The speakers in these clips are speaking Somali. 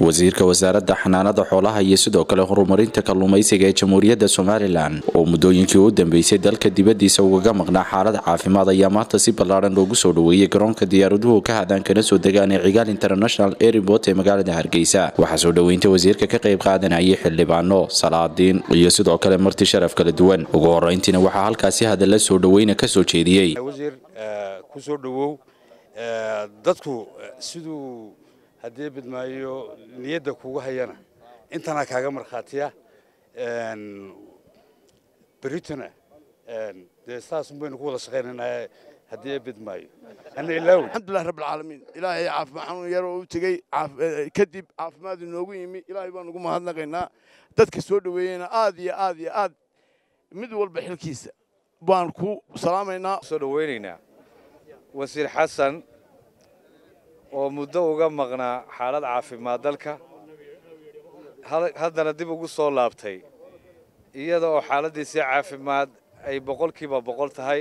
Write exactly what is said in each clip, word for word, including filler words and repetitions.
wasiirka wasaaradda xanaanada xoolaha iyo sidoo kale horumarinta kalluumaysiga ee Jamhuuriyadda Somaliland oo muddooyinkii u dambeysay dalka dibadiisa uga maqnaa xaalad caafimaad ayaa maanta si ballaaran loogu soo dhaweeyay garoonka diyaaraduhu ka hadaan kana soo degaan ee Cigaal International Airport ee magaalada Hargeysa. Waxaa soo dhaweynta wasiirka ka qayb qaadanayay xildhibaano, salaadiin iyo sidoo kale marti sharaf kala duwan. Ugu horreyntiina waxaa halkaasi hadalla soo dhaweyna ka soo jeediyay wasiir ku soo dhawow dadku sidoo haddii bidmaayo niyadda kugu hayana intana kaaga marxaatiya een Britana een deesaas baynu ku wada shaqeynaa haddii bidmaayo ana ilaaw alxamdulillah rabbil caalamiin ilaahay caafimaad yar oo u tagay kadib caafimaad inoogu yimi ilaahay baan ugu mahadnaqaynaa dadka soo dhaweeyayna aad iyo aad iyo aad mid walba xilkiisa baan ku salaamaynaa soo dhaweynaynaa wasiir xasan oo muddo uga maqnaa xaalad caafimaad dalka haddana dib ugu soo laabtay iyada oo xaaladiisa caafimaad ay boqolkiiba boqol tahay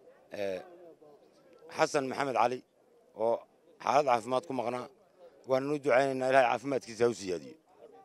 xasan maxamed cali oo xaalad caafimaad ku maqnaa waan u ducaynaynaa ilaahay caafimaadkiisa u siyaadiyo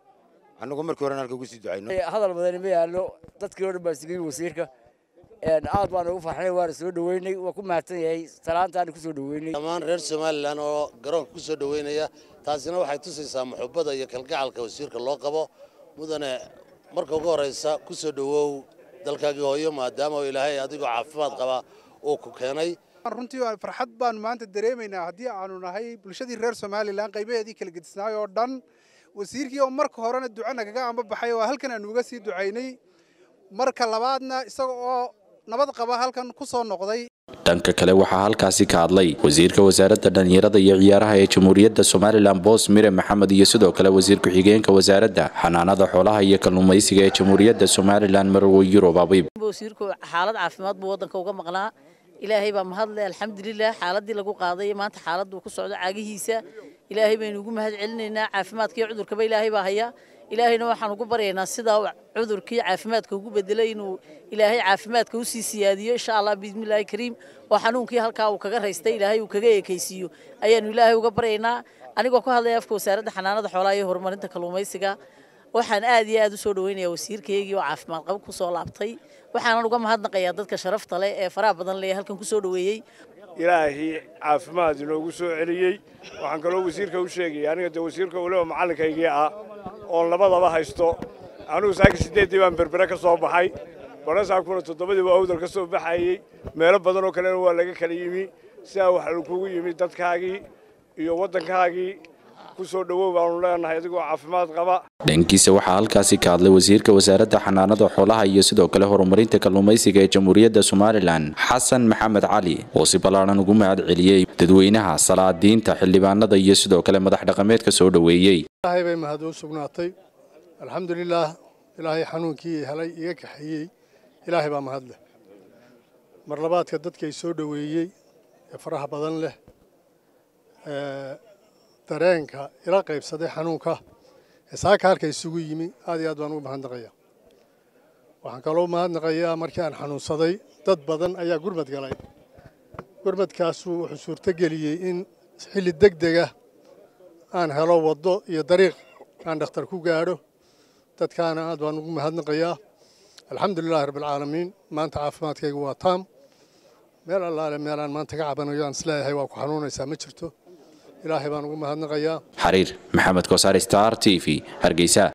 annagu markii hore halka ugu sii ducayno hadal badan ma yaalo dadkii hore baa sigay wasiirka een aad baan ugu farxay waan soo dhaweynay waa ku mahadsan yahay salaantaan ku soo dhaweynay dhammaan reer Somaliland oo garoonka ku soo dhaweynaya taasina waxay tusaysaa muxubbada iyo kalgacalka wasiirka loo qabo mudane marka ugu horeysa ku soo dhawow dalkaaga hooyo maadaama ilaahay adigoo caafimaad qaba oo ku keenay runtii waa farxad baan maanta dareemaynaa haddii aanu nahay bulshadii reer Somaliland qaybaheedii kala gedisnaay oo dhan wasiirkii oo marka horena duco nagaga amba baxay oo halkan aanu uga sii ducaynay marka labaadna isaga oo nabad qaba halkan ku soo noqday. dhanka kale waxaa halkaasi ka hadlay wasiirka wasaaradda dhalinyarada iyo ciyaaraha ee Jamhuuriyadda Somaliland Boos Mire Maxamed iyo sidoo kale wasiir ku xigeenka wasaaradda xanaanada xoolaha iyo kalluumaysiga ee Jamhuuriyadda Somaliland Marwo Yurub Abiib. wasiirku xaalad caafimaad buu wadanka uga maqnaa ilaahay baa mahadlay alxamdulillah xaaladii lagu qaaday maanta xaaladdu ku socdo caagihiisa ilaahay baynu ugu mahad celinaynaa caafimaadkii cudurkaba ilaahay baa haya ilaahayna waxaan ugu baryaynaa sida cudurkii caafimaadka ugu bedelay inuu ilaahay caafimaadka u sii siyaadiyo insha Allah bismillaahir kariim oo xanuunkii halka uu kaga raystay ilaahay uu kaga eekaysiyo ayaanu ilaahay uga baryaynaa anigoo ku hadlay afka wasaaradda xanaanada xoolaha iyo horumarinta kalluumaysiga waxaan aad iyo aad u soo dhaweynayaa wasiirkeygii oo caafimaad qab ku soo laabtay waxaan uga mahadnaqayaa dadka sharafta leh ee faraha badan leh halkan ku soo dhaweeyay ilaahi caafimaad inoogu soo celiyay waxaan kaloo wasiirka u sheegay aniga de wasiirka uu leeyahay macallinkaygii ah oo labadaba haysto anigu saaka sideedii baan berbera ka soo baxay barasaa kuna toddobadii waa awdal ka soo baxayay meelo badan oo kale waa laga kala yimi sidaa waxa kugu yimi dadkaagii iyo waddankaagii ku soo dhawow baan leenahay adigoo caafimaad qaba. dhankiisa waxaa halkaasi ka hadlay wasiirka wasaaradda xanaanada xoolaha iyo sidoo kale horumarinta kalluumaysiga ee Jamhuuriyadda Somaliland Xasan Maxamed Cali oo si ballaaran ugu mahad celiyay dadweynaha, salaadiinta, xildhibaanada iyo sidoo kale madax dhaqameedka soo dhaweeyay. ilaahay bay mahad u sugnaatay alxamdulillah ilaahay xanuunkii helay iga kaxeeyay ilaahay baa mahad leh mar labaadka dadkay soo dhaweeyay ee faraha badan leh ee dareenka ila qaybsaday xanuunka saaka halka isugu yimi aad iyo aad baan ugu mahadnaqayaa waxaan kaloo mahadnaqayaa markii aan xanuunsaday dad badan ayaa gurmad galay gurmadkaas wuxuu suurto geliyay in xilli degdeg ah aan helo waddo iyo dariiq aan dhakhtar ku gaadho dadkaana aad baan ugu mahadnaqayaa alxamdulilaahi rabbil caalamiin maanta caafimaadkaygu waa taam meel allaale meelaan maanta ka cabanayo aan isleeyahay waa ku xanuunaysaa ma jirto ilaahay baan ugu mahadnaqayaa. xariir maxamed koosar Star T V Hargeysa.